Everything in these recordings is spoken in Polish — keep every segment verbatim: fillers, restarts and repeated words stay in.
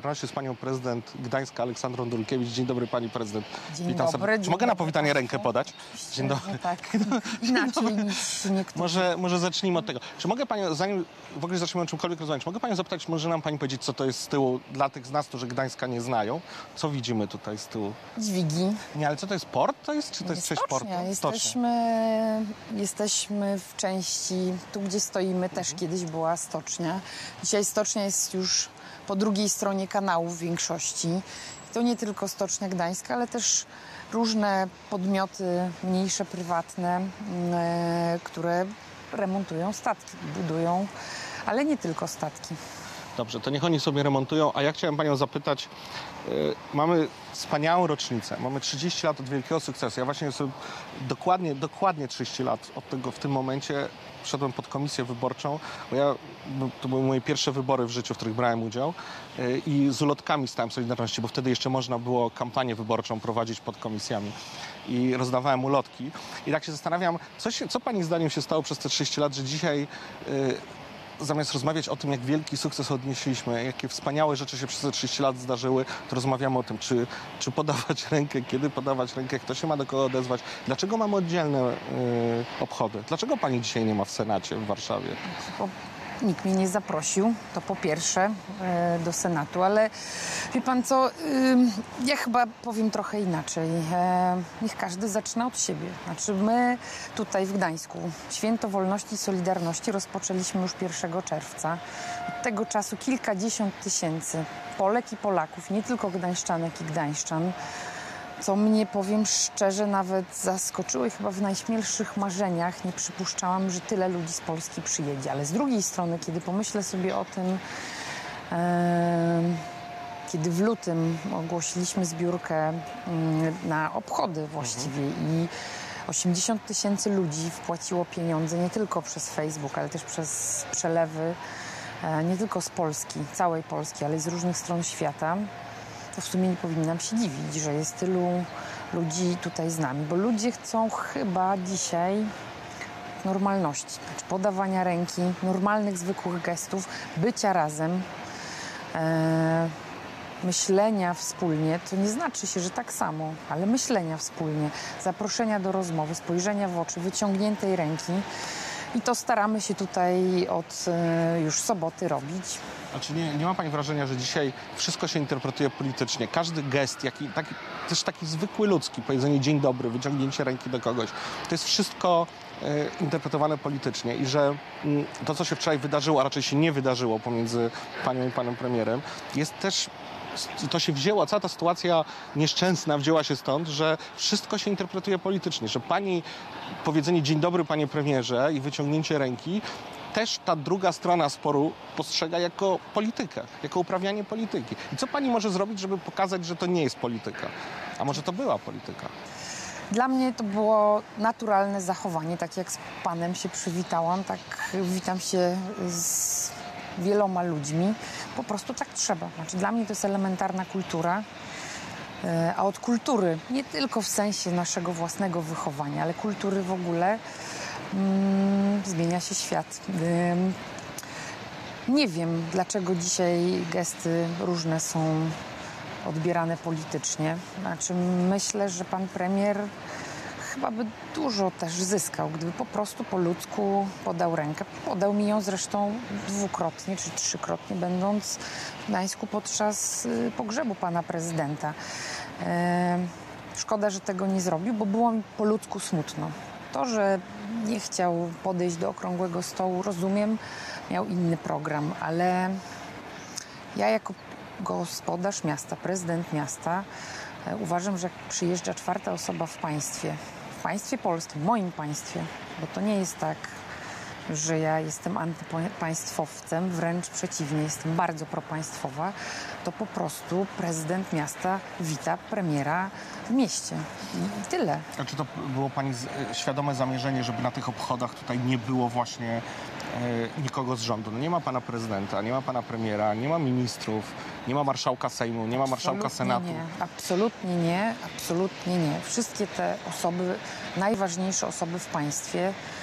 Solidarności z panią prezydent Gdańska Aleksandrą Dulkiewicz. Dzień dobry, pani prezydent. Dzień Witam dobry. Czy Dzień mogę na dobry, powitanie proszę. rękę podać? Dzień dobry. No tak, inaczej niż niektórzy. Może, może zacznijmy od tego. Czy mogę panią, zanim w ogóle zaczniemy o czymkolwiek rozmawiać, czy mogę panią zapytać, może nam pani powiedzieć, co to jest z tyłu dla tych z nas, którzy Gdańska nie znają? Co widzimy tutaj z tyłu? Dźwigi. Nie, ale co to jest port? To jest, czy to jest część portu? Jesteśmy, jesteśmy w części, tu gdzie stoimy też Mhm. kiedyś była stocznia. Dzisiaj stocznia jest już po drugiej stronie kanału w większości. I to nie tylko Stocznia Gdańska, ale też różne podmioty mniejsze, prywatne, e, które remontują statki, budują, ale nie tylko statki. Dobrze, to niech oni sobie remontują, a ja chciałem panią zapytać, yy, mamy wspaniałą rocznicę, mamy trzydzieści lat od wielkiego sukcesu. Ja właśnie sobie dokładnie, dokładnie trzydzieści lat od tego w tym momencie wszedłem pod komisję wyborczą, bo ja, no, to były moje pierwsze wybory w życiu, w których brałem udział yy, i z ulotkami stałem Solidarności, bo wtedy jeszcze można było kampanię wyborczą prowadzić pod komisjami i rozdawałem ulotki. I tak się zastanawiam, co, się, co pani zdaniem się stało przez te trzydzieści lat, że dzisiaj yy, zamiast rozmawiać o tym, jak wielki sukces odnieśliśmy, jakie wspaniałe rzeczy się przez te trzydzieści lat zdarzyły, to rozmawiamy o tym, czy, czy podawać rękę, kiedy podawać rękę, kto się ma do kogo odezwać. Dlaczego mamy oddzielne y, obchody? Dlaczego pani dzisiaj nie ma w Senacie w Warszawie? Bo nikt mnie nie zaprosił, to po pierwsze, e, do Senatu, ale wie pan co, y, ja chyba powiem trochę inaczej. E, niech każdy zaczyna od siebie. Znaczy my tutaj w Gdańsku Święto Wolności i Solidarności rozpoczęliśmy już pierwszego czerwca. Od tego czasu kilkadziesiąt tysięcy Polek i Polaków, nie tylko gdańszczanek i gdańszczan, co mnie, powiem szczerze, nawet zaskoczyło i chyba w najśmielszych marzeniach nie przypuszczałam, że tyle ludzi z Polski przyjedzie. Ale z drugiej strony, kiedy pomyślę sobie o tym, e, kiedy w lutym ogłosiliśmy zbiórkę m, na obchody właściwie i osiemdziesiąt tysięcy ludzi wpłaciło pieniądze nie tylko przez Facebook, ale też przez przelewy, e, nie tylko z Polski, całej Polski, ale i z różnych stron świata, to w sumie nie powinnam się dziwić, że jest tylu ludzi tutaj z nami, bo ludzie chcą chyba dzisiaj normalności, znaczy podawania ręki, normalnych, zwykłych gestów, bycia razem, e, myślenia wspólnie, to nie znaczy się, że tak samo, ale myślenia wspólnie, zaproszenia do rozmowy, spojrzenia w oczy, wyciągniętej ręki. I to staramy się tutaj od e, już soboty robić. Znaczy nie, nie ma pani wrażenia, że dzisiaj wszystko się interpretuje politycznie? Każdy gest, jaki, taki, też taki zwykły ludzki, powiedzenie dzień dobry, wyciągnięcie ręki do kogoś, to jest wszystko e, interpretowane politycznie i że m, to, co się wczoraj wydarzyło, a raczej się nie wydarzyło pomiędzy panią i panem premierem, jest też, to się wzięła, cała ta sytuacja nieszczęsna wzięła się stąd, że wszystko się interpretuje politycznie, że pani powiedzenie dzień dobry panie premierze i wyciągnięcie ręki też ta druga strona sporu postrzega jako politykę, jako uprawianie polityki. I co pani może zrobić, żeby pokazać, że to nie jest polityka? A może to była polityka? Dla mnie to było naturalne zachowanie, tak jak z panem się przywitałam, tak witam się z wieloma ludźmi. Po prostu tak trzeba. Znaczy, dla mnie to jest elementarna kultura, a od kultury, nie tylko w sensie naszego własnego wychowania, ale kultury w ogóle, mm, zmienia się świat. Ym, nie wiem, dlaczego dzisiaj gesty różne są odbierane politycznie. Znaczy, myślę, że pan premier chyba by dużo też zyskał, gdyby po prostu po ludzku podał rękę. Podał mi ją zresztą dwukrotnie czy trzykrotnie, będąc w Gdańsku podczas y, pogrzebu pana prezydenta. E, szkoda, że tego nie zrobił, bo było mi po ludzku smutno. To, że nie chciał podejść do okrągłego stołu, rozumiem, miał inny program, ale ja jako gospodarz miasta, prezydent miasta, e, uważam, że jak przyjeżdża czwarta osoba w państwie, w państwie polskim, moim państwie, bo to nie jest tak, że ja jestem antypaństwowcem, wręcz przeciwnie, jestem bardzo propaństwowa, to po prostu prezydent miasta wita premiera w mieście. I tyle. A czy to było pani z, świadome zamierzenie, żeby na tych obchodach tutaj nie było właśnie e, nikogo z rządu? No nie ma pana prezydenta, nie ma pana premiera, nie ma ministrów, nie ma marszałka Sejmu, nie ma marszałka Senatu. Nie, absolutnie nie, absolutnie nie. Wszystkie te osoby, najważniejsze osoby w państwie,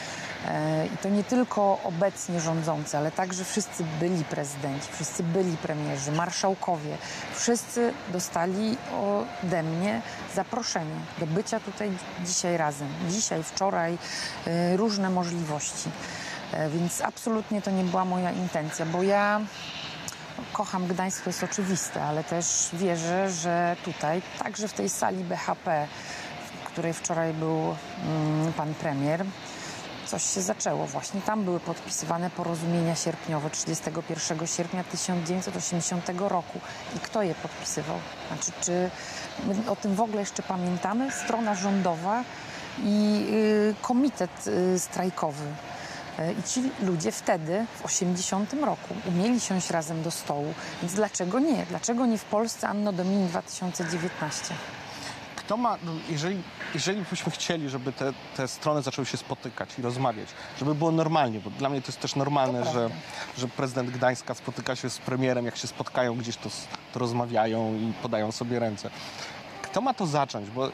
E, I to nie tylko obecnie rządzący, ale także wszyscy byli prezydenci, wszyscy byli premierzy, marszałkowie. Wszyscy dostali ode mnie zaproszenie do bycia tutaj dzisiaj razem. Dzisiaj, wczoraj, e, różne możliwości. E, więc absolutnie to nie była moja intencja, bo ja kocham Gdańsk, to jest oczywiste, ale też wierzę, że tutaj, także w tej sali B H P, w której wczoraj był mm, pan premier, coś się zaczęło właśnie. Tam były podpisywane porozumienia sierpniowe trzydziestego pierwszego sierpnia tysiąc dziewięćset osiemdziesiątego roku. I kto je podpisywał? Znaczy, czy my o tym w ogóle jeszcze pamiętamy? Strona rządowa i y, komitet y, strajkowy. I ci ludzie wtedy, w osiemdziesiątym roku, umieli siąść razem do stołu. Więc dlaczego nie? Dlaczego nie w Polsce Anno Domini dwa tysiące dziewiętnaście? Kto ma, no, jeżeli, jeżeli byśmy chcieli, żeby te, te strony zaczęły się spotykać i rozmawiać, żeby było normalnie, bo dla mnie to jest też normalne, że, że prezydent Gdańska spotyka się z premierem, jak się spotkają gdzieś, to, to rozmawiają i podają sobie ręce. Kto ma to zacząć? Bo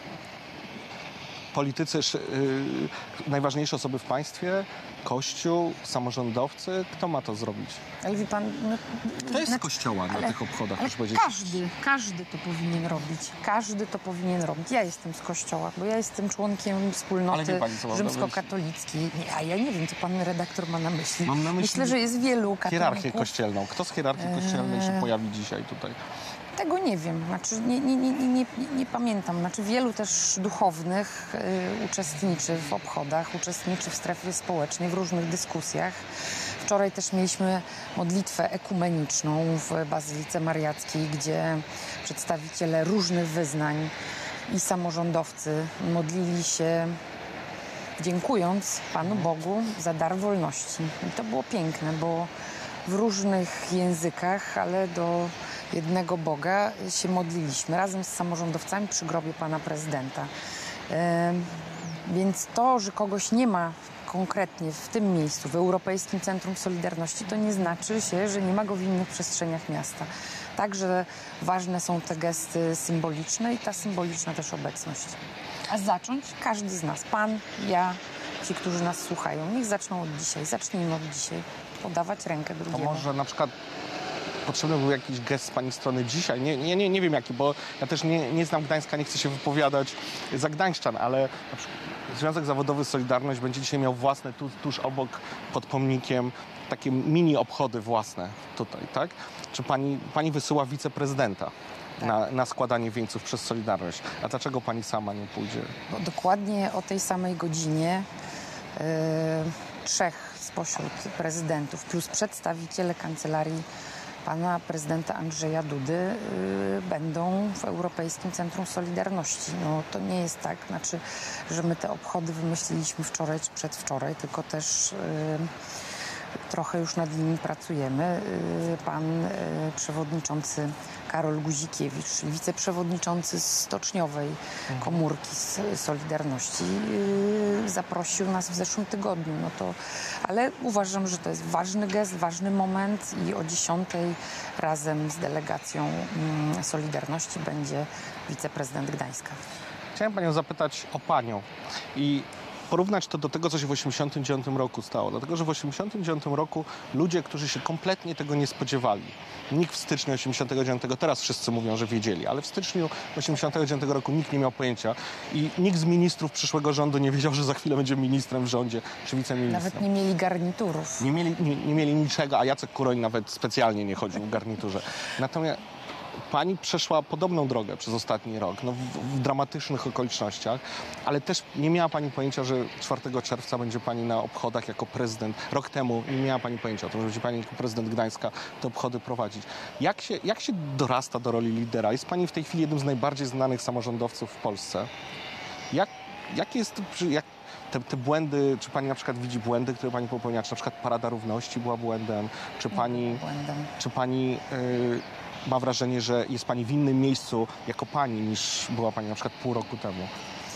politycy, yy, najważniejsze osoby w państwie, Kościół, samorządowcy, kto ma to zrobić? Ale wie pan... No, Kto jest z znaczy, Kościoła na ale, tych obchodach? ale Proszę powiedzieć? każdy, każdy to powinien robić. Każdy to powinien robić. Ja jestem z Kościoła, bo ja jestem członkiem Ale wspólnoty wie pani, co mam na rzymskokatolickiej. Nie, a ja nie wiem, co pan redaktor ma na myśli. Mam na myśli Myślę, że jest wielu katolików. Hierarchię kościelną. Kto z hierarchii kościelnej się pojawi dzisiaj tutaj? Tego nie wiem, znaczy nie, nie, nie, nie, nie, nie pamiętam. Znaczy wielu też duchownych y, uczestniczy w obchodach, uczestniczy w strefie społecznej, w różnych dyskusjach. Wczoraj też mieliśmy modlitwę ekumeniczną w Bazylice Mariackiej, gdzie przedstawiciele różnych wyznań i samorządowcy modlili się, dziękując Panu Bogu za dar wolności. I to było piękne, bo w różnych językach, ale do jednego Boga się modliliśmy razem z samorządowcami przy grobie pana prezydenta. E, więc to, że kogoś nie ma konkretnie w tym miejscu, w Europejskim Centrum Solidarności, to nie znaczy się, że nie ma go w innych przestrzeniach miasta. Także ważne są te gesty symboliczne i ta symboliczna też obecność. A zacząć każdy z nas, pan, ja, ci, którzy nas słuchają, niech zaczną od dzisiaj, zacznijmy od dzisiaj, podawać rękę To drugiemu. może na przykład potrzebny był jakiś gest z pani strony dzisiaj. Nie, nie, nie, nie wiem jaki, bo ja też nie, nie znam Gdańska, nie chcę się wypowiadać za gdańszczan, ale na przykład Związek Zawodowy Solidarność będzie dzisiaj miał własne, tu, tuż obok pod pomnikiem, takie mini obchody własne tutaj, tak? Czy pani, pani wysyła wiceprezydenta Tak. na, na składanie wieńców przez Solidarność? A dlaczego pani sama nie pójdzie? Bo dokładnie o tej samej godzinie yy, trzech spośród prezydentów plus przedstawiciele kancelarii pana prezydenta Andrzeja Dudy yy, będą w Europejskim Centrum Solidarności. No to nie jest tak, znaczy, że my te obchody wymyśliliśmy wczoraj czy przedwczoraj, tylko też yy, trochę już nad nimi pracujemy. Yy, pan yy, przewodniczący Karol Guzikiewicz, wiceprzewodniczący Stoczniowej Komórki z Solidarności, yy, zaprosił nas w zeszłym tygodniu. No to, ale uważam, że to jest ważny gest, ważny moment i o dziesiątej razem z delegacją yy, Solidarności będzie wiceprezydent Gdańska. Chciałem panią zapytać o panią i porównać to do tego, co się w osiemdziesiątym dziewiątym roku stało. Dlatego, że w osiemdziesiątym dziewiątym roku ludzie, którzy się kompletnie tego nie spodziewali, nikt w styczniu osiemdziesiątego dziewiątego, teraz wszyscy mówią, że wiedzieli, ale w styczniu osiemdziesiątego dziewiątego roku nikt nie miał pojęcia i nikt z ministrów przyszłego rządu nie wiedział, że za chwilę będzie ministrem w rządzie czy wiceministrem. Nawet nie mieli garniturów. Nie mieli, nie, nie mieli niczego, a Jacek Kuroń nawet specjalnie nie chodził w garniturze. Natomiast pani przeszła podobną drogę przez ostatni rok, no w, w dramatycznych okolicznościach, ale też nie miała pani pojęcia, że czwartego czerwca będzie pani na obchodach jako prezydent. Rok temu nie miała pani pojęcia o tym, że będzie pani jako prezydent Gdańska te obchody prowadzić. Jak się, jak się dorasta do roli lidera? Jest pani w tej chwili jednym z najbardziej znanych samorządowców w Polsce. Jak, jak jest, jak te, te błędy, czy pani na przykład widzi błędy, które pani popełnia? Czy na przykład Parada Równości była błędem? Czy pani, Błędem. czy pani yy, ma wrażenie, że jest pani w innym miejscu jako pani, niż była pani na przykład pół roku temu?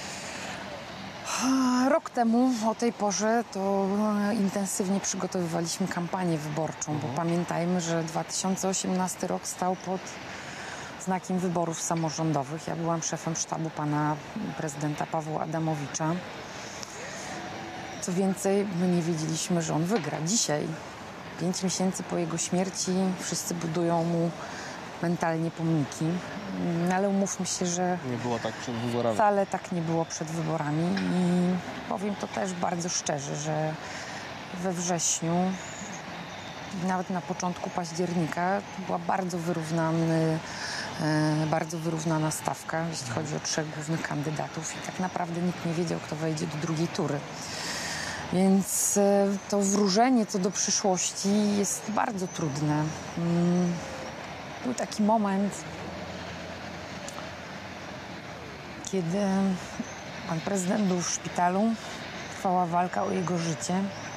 Rok temu o tej porze to intensywnie przygotowywaliśmy kampanię wyborczą, bo pamiętajmy, że dwa tysiące osiemnasty rok stał pod znakiem wyborów samorządowych. Ja byłam szefem sztabu pana prezydenta Pawła Adamowicza. Co więcej, my nie wiedzieliśmy, że on wygra. Dzisiaj, pięć miesięcy po jego śmierci, wszyscy budują mu mentalnie pomniki. Mm, Ale umówmy się, że Nie było tak przed wyborami. wcale tak nie było przed wyborami i powiem to też bardzo szczerze, że we wrześniu, nawet na początku października, to była bardzo wyrównany, e, bardzo wyrównana stawka, jeśli chodzi o trzech głównych kandydatów i tak naprawdę nikt nie wiedział, kto wejdzie do drugiej tury. Więc e, to wróżenie co do przyszłości jest bardzo trudne. Mm, Był taki moment, kiedy pan prezydent był w szpitalu, trwała walka o jego życie.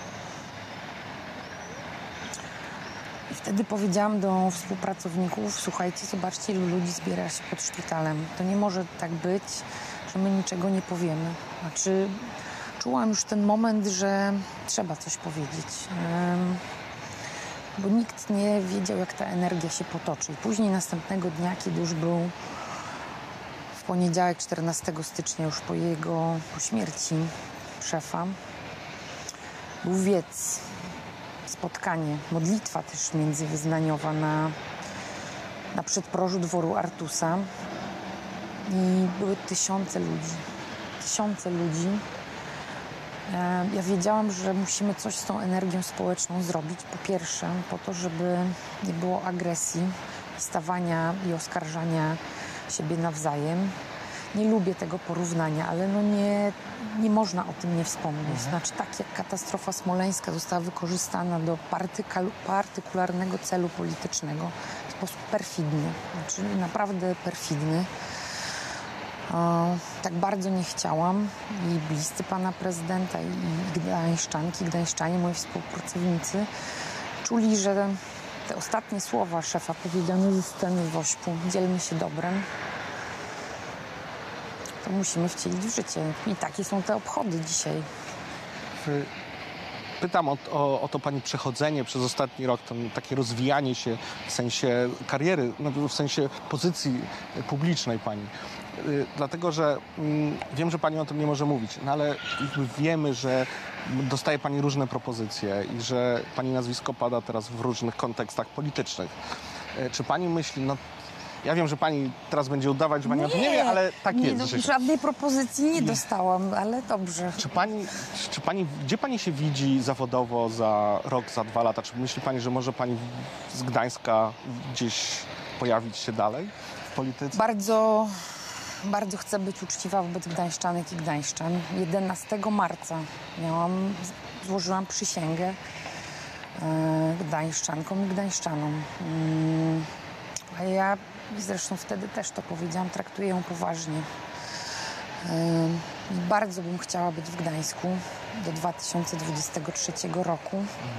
I wtedy powiedziałam do współpracowników, słuchajcie, zobaczcie, ilu ludzi zbiera się pod szpitalem. To nie może tak być, że my niczego nie powiemy. Znaczy, czułam już ten moment, że trzeba coś powiedzieć. Ym, bo nikt nie wiedział, jak ta energia się potoczy. I później następnego dnia, kiedy już był w poniedziałek, czternastego stycznia, już po jego po śmierci szefa, był wiec, spotkanie, modlitwa też międzywyznaniowa na, na przedprożu dworu Artusa i były tysiące ludzi. Tysiące ludzi. E, Ja wiedziałam, że musimy coś z tą energią społeczną zrobić. Po pierwsze, po to, żeby nie było agresji, stawania i oskarżania siebie nawzajem. Nie lubię tego porównania, ale no nie, nie można o tym nie wspomnieć. Znaczy, tak jak katastrofa smoleńska została wykorzystana do partykal- partykularnego celu politycznego w sposób perfidny, znaczy naprawdę perfidny. O, tak bardzo nie chciałam i bliscy pana prezydenta i gdańszczanki, gdańszczanie, moi współpracownicy czuli, że te ostatnie słowa szefa powiedziane ze sceny w Ośpu, dzielmy się dobrem, to musimy wcielić w życie. I takie są te obchody dzisiaj. W- Pytam o, o, o to pani przechodzenie przez ostatni rok, to takie rozwijanie się w sensie kariery, no, w sensie pozycji publicznej pani. Y, Dlatego, że mm, wiem, że pani o tym nie może mówić, no ale jakby wiemy, że dostaje pani różne propozycje i że pani nazwisko pada teraz w różnych kontekstach politycznych. Y, Czy pani myśli, no ja wiem, że pani teraz będzie udawać, że pani o tym nie wie, ale tak nie, jest. no, że- żadnej propozycji nie dostałam, ale dobrze. Czy pani, czy pani, gdzie pani się widzi zawodowo za rok, za dwa lata? Czy myśli pani, że może pani z Gdańska gdzieś pojawić się dalej w polityce? Bardzo, bardzo chcę być uczciwa wobec gdańszczanek i gdańszczan. jedenastego marca miałam, złożyłam przysięgę e, gdańszczankom i gdańszczanom. Mm, a ja zresztą wtedy też to powiedziałam, traktuję ją poważnie. E, bardzo bym chciała być w Gdańsku do dwa tysiące dwudziestego trzeciego roku.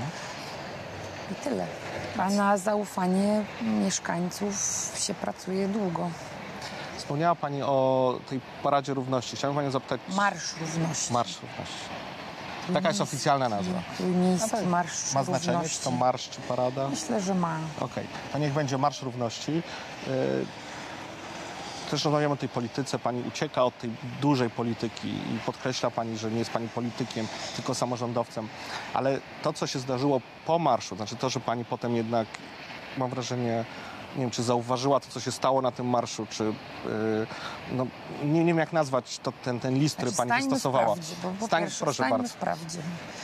I tyle. A na zaufanie mieszkańców się pracuje długo. Wspomniała pani o tej Paradzie Równości. Chciałbym panią zapytać... Marsz Równości. Marsz Równości. Taka jest oficjalna nazwa. Trójmiejski A tak. Marsz Ma znaczenie, Równości. czy to marsz, czy parada? Myślę, że ma. Okej, to niech będzie Marsz Równości. Yy, Też rozmawiamy o tej polityce. Pani ucieka od tej dużej polityki i podkreśla pani, że nie jest pani politykiem, tylko samorządowcem. Ale to, co się zdarzyło po marszu, znaczy to, że pani potem jednak, mam wrażenie, nie wiem, czy zauważyła to, co się stało na tym marszu, czy yy, no, nie, nie wiem, jak nazwać to, ten, ten list, który Znaczy, pani stańmy wystosowała. w prawdzie, bo po Stań, pierwsze, proszę stańmy bardzo. w prawdzie.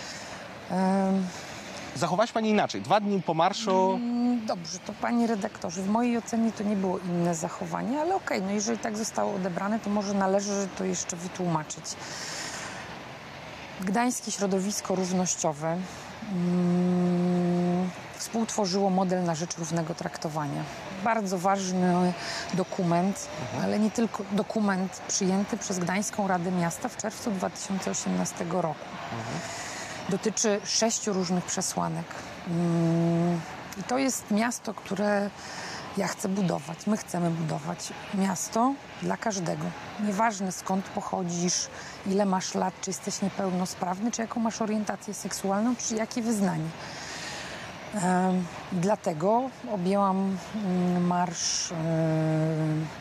Ym, Zachowała się pani inaczej. Dwa dni po marszu... Mm, Dobrze, to pani redaktorze, w mojej ocenie to nie było inne zachowanie, ale okej, no jeżeli tak zostało odebrane, to może należy to jeszcze wytłumaczyć. Gdańskie środowisko równościowe mm, współtworzyło model na rzecz równego traktowania. Bardzo ważny dokument, ale nie tylko dokument przyjęty przez Gdańską Radę Miasta w czerwcu dwa tysiące osiemnastego roku. Dotyczy sześciu różnych przesłanek. Mm, I to jest miasto, które ja chcę budować. My chcemy budować miasto dla każdego. Nieważne skąd pochodzisz, ile masz lat, czy jesteś niepełnosprawny, czy jaką masz orientację seksualną, czy jakie wyznanie. Em, Dlatego objęłam mm, Marsz e,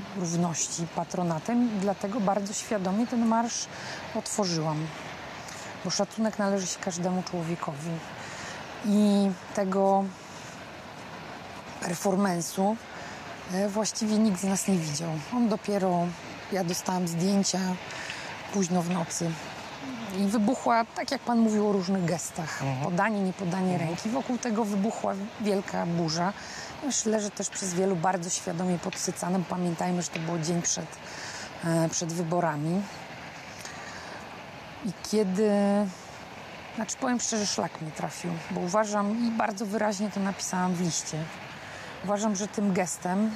Równości patronatem i dlatego bardzo świadomie ten marsz otworzyłam. bo szacunek należy się każdemu człowiekowi. I tego performance'u e, właściwie nikt z nas nie widział. On dopiero, ja dostałam zdjęcia późno w nocy i wybuchła, tak jak pan mówił o różnych gestach, Mhm. podanie, niepodanie Mhm. ręki. Wokół tego wybuchła wielka burza. Myślę, że też przez wielu bardzo świadomie podsycane, bo pamiętajmy, że to był dzień przed, e, przed wyborami. I kiedy, znaczy powiem szczerze, szlak mnie trafił, bo uważam, i bardzo wyraźnie to napisałam w liście, uważam, że tym gestem,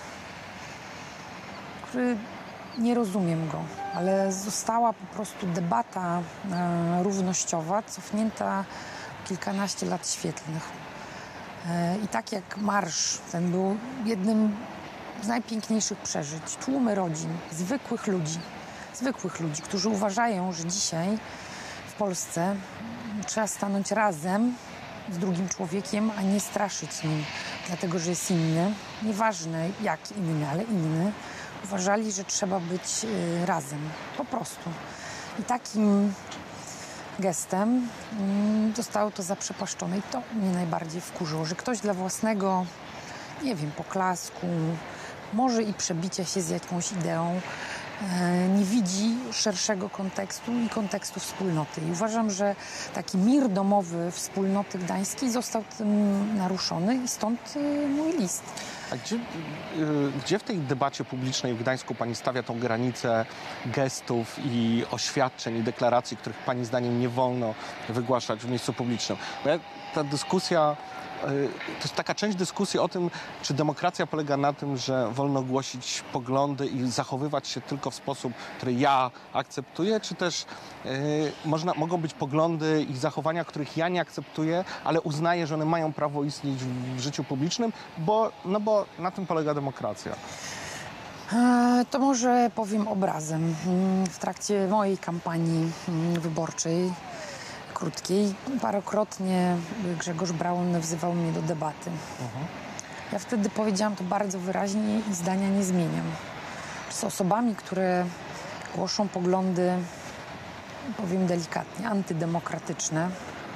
który nie rozumiem go, ale została po prostu debata e, równościowa, cofnięta kilkanaście lat świetlnych. E, I tak jak marsz, ten był jednym z najpiękniejszych przeżyć. Tłumy rodzin, zwykłych ludzi, zwykłych ludzi, którzy uważają, że dzisiaj w Polsce trzeba stanąć razem z drugim człowiekiem, a nie straszyć nim, dlatego że jest inny. Nieważne jak inny, ale inny. Uważali, że trzeba być y, razem, po prostu. I takim gestem y, zostało to zaprzepaszczone i to mnie najbardziej wkurzyło, że ktoś dla własnego, nie wiem, poklasku, może i przebicia się z jakąś ideą, y, nie widzi szerszego kontekstu i kontekstu wspólnoty. I uważam, że taki mir domowy wspólnoty gdańskiej został tym naruszony i stąd y, mój list. A gdzie, y, gdzie w tej debacie publicznej w Gdańsku pani stawia tą granicę gestów i oświadczeń i deklaracji, których pani zdaniem nie wolno wygłaszać w miejscu publicznym? Bo ja, ta dyskusja, y, to jest taka część dyskusji o tym, czy demokracja polega na tym, że wolno głosić poglądy i zachowywać się tylko w sposób, który ja akceptuję, czy też y, można, mogą być poglądy i zachowania, których ja nie akceptuję, ale uznaję, że one mają prawo istnieć w, w życiu publicznym, bo, no bo na tym polega demokracja. E, To może powiem obrazem. Mm, W trakcie mojej kampanii mm, wyborczej, krótkiej, parokrotnie Grzegorz Braun wzywał mnie do debaty. Ja wtedy powiedziałam to bardzo wyraźnie i zdania nie zmieniam. Z osobami, które głoszą poglądy, powiem delikatnie, antydemokratyczne,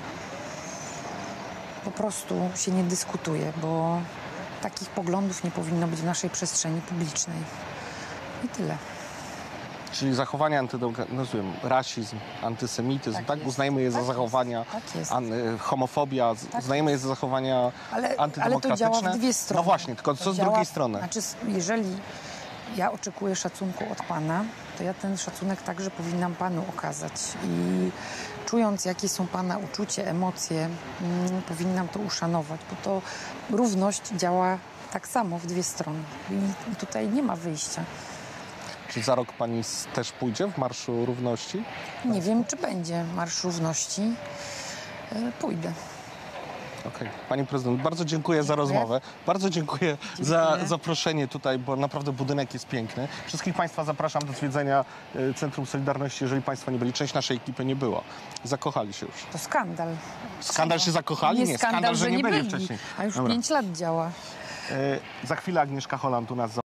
po prostu się nie dyskutuje, bo takich poglądów nie powinno być w naszej przestrzeni publicznej. I tyle. Czyli zachowania antydemokratyczne, nazywam, rasizm, antysemityzm, tak? Tak jest. Uznajmy je za Tak zachowania, jest. Tak jest. an, y, homofobia, z- Tak uznajmy je za zachowania Ale, ale to antydemokratyczne. działa w dwie strony. No właśnie, tylko To co z działa- drugiej strony? Znaczy, jeżeli ja oczekuję szacunku od pana, to ja ten szacunek także powinnam panu okazać. I czując, jakie są pana uczucie, emocje, mm, powinnam to uszanować, bo to równość działa tak samo w dwie strony. I, i tutaj nie ma wyjścia. Czy za rok pani s- też pójdzie w Marszu Równości? Nie wiem, czy będzie Marsz Równości. E, Pójdę. Okej. Pani prezydent, bardzo dziękuję, za Dziękuję. rozmowę. Bardzo dziękuję, za Dziękuję. zaproszenie tutaj, bo naprawdę budynek jest piękny. Wszystkich państwa zapraszam do zwiedzenia y, Centrum Solidarności, jeżeli państwo nie byli. Część naszej ekipy nie była. Zakochali się już. To skandal. Skandal się zakochali? Nie, Nie, skandal, że nie byli byli. wcześniej. A już Dobra. pięć lat działa. Y, za chwilę Agnieszka Holland u nas